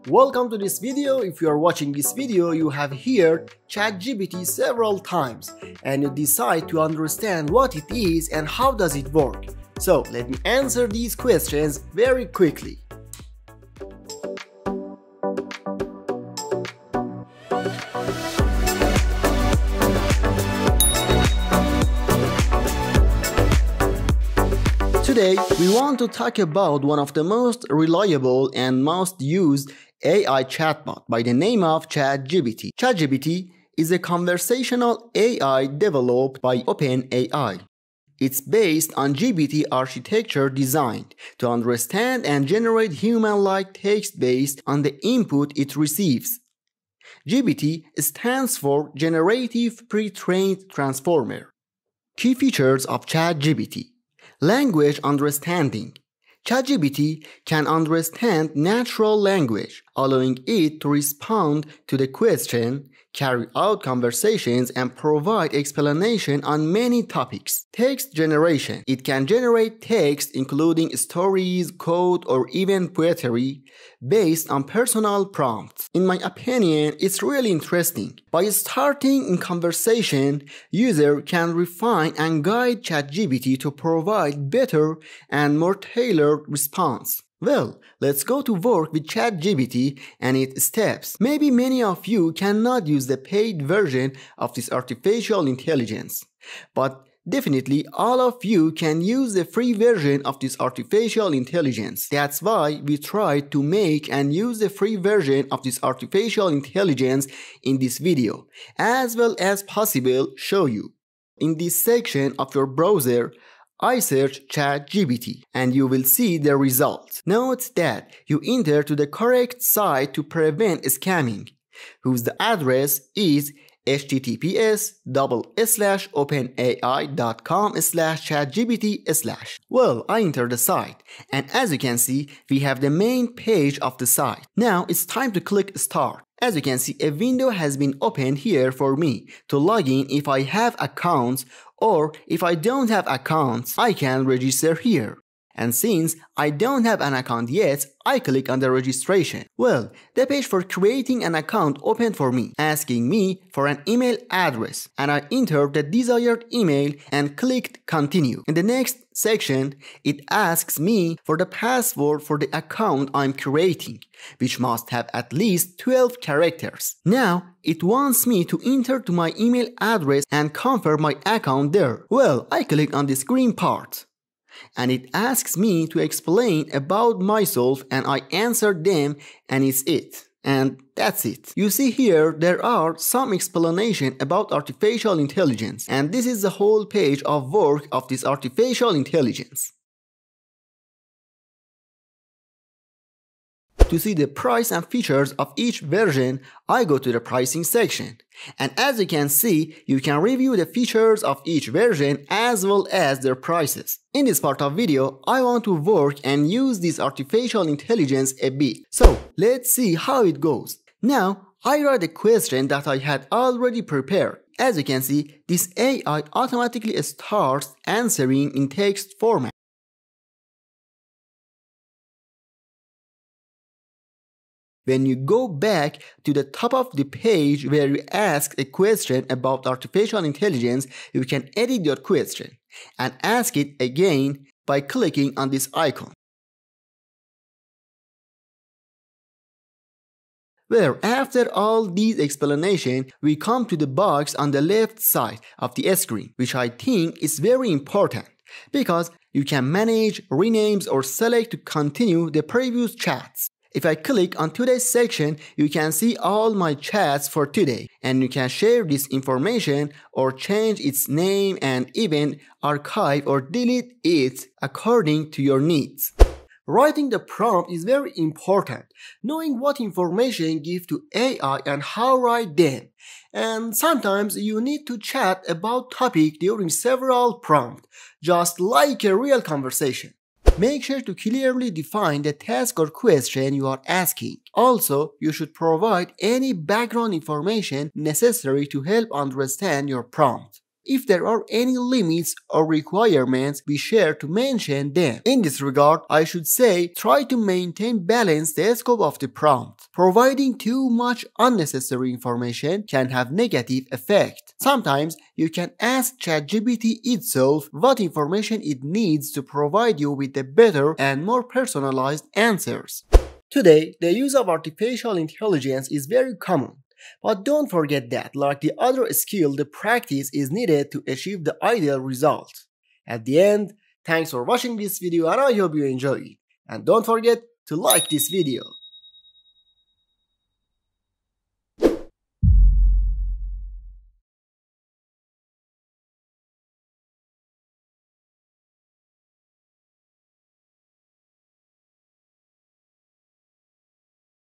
Welcome to this video. If you are watching this video, you have heard ChatGPT several times and you decide to understand what it is and how does it work. So let me answer these questions very quickly. Today, we want to talk about one of the most reliable and most used AI chatbot by the name of ChatGPT. ChatGPT is a conversational AI developed by OpenAI. It's based on GPT architecture designed to understand and generate human-like text based on the input it receives. GPT stands for Generative Pre-trained Transformer. Key features of ChatGPT. Language understanding. ChatGPT can understand natural language, allowing it to respond to the question, carry out conversations, and provide explanation on many topics. Text generation. It can generate text including stories, code, or even poetry based on personal prompts. In my opinion, it's really interesting. By starting in conversation, user can refine and guide ChatGPT to provide better and more tailored response. Well, let's go to work with ChatGPT and its steps. Maybe many of you cannot use the paid version of this artificial intelligence, but definitely all of you can use the free version of this artificial intelligence. That's why we tried to make and use the free version of this artificial intelligence in this video, as well as possible show you. In this section of your browser, I search ChatGPT and you will see the results. Note that you enter to the correct site to prevent scamming, whose the address is https://openai.com/chatgpt/. Well, I enter the site and as you can see, we have the main page of the site. Now it's time to click start. As you can see, a window has been opened here for me to log in if I have accounts, or if I don't have accounts, I can register here. And since I don't have an account yet, I click on the registration. Well, the page for creating an account opened for me, asking me for an email address, and I entered the desired email and clicked continue. In the next section, it asks me for the password for the account I'm creating, which must have at least 12 characters. Now, it wants me to enter to my email address and confirm my account there. Well, I click on this green part, and it asks me to explain about myself and I answer them and it's it. And that's it. You see here there are some explanation about artificial intelligence, and this is the whole page of work of this artificial intelligence. To see the price and features of each version, I go to the pricing section. And as you can see, you can review the features of each version as well as their prices. In this part of video, I want to work and use this artificial intelligence a bit. So let's see how it goes. Now, I write a question that I had already prepared. As you can see, this AI automatically starts answering in text format. When you go back to the top of the page where you ask a question about artificial intelligence, you can edit your question and ask it again by clicking on this icon. Where after all these explanations, we come to the box on the left side of the screen, which I think is very important because you can manage renames or select to continue the previous chats. If I click on today's section, you can see all my chats for today, and you can share this information or change its name and even archive or delete it according to your needs. Writing the prompt is very important, knowing what information give to AI and how write them. And sometimes you need to chat about topic during several prompts, just like a real conversation. Make sure to clearly define the task or question you are asking. Also, you should provide any background information necessary to help understand your prompt. If there are any limits or requirements, be sure to mention them. In this regard, I should say try to balance the scope of the prompt. Providing too much unnecessary information can have negative effect. Sometimes you can ask ChatGPT itself what information it needs to provide you with the better and more personalized answers. Today, the use of artificial intelligence is very common. But don't forget that, like the other skill, the practice is needed to achieve the ideal result. At the end, thanks for watching this video and I hope you enjoy it. And don't forget to like this video.